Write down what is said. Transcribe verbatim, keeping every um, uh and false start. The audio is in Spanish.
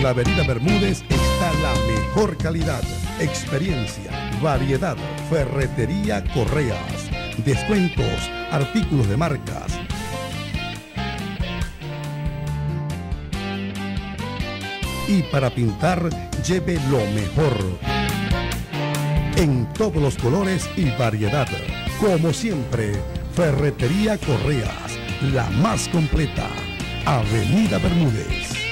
la Avenida Bermúdez está la mejor calidad, experiencia, variedad. Ferretería Correas. Descuentos, artículos de marcas. Y para pintar, lleve lo mejor. En todos los colores y variedad. Como siempre, Ferretería Correas, la más completa. Avenida Bermúdez.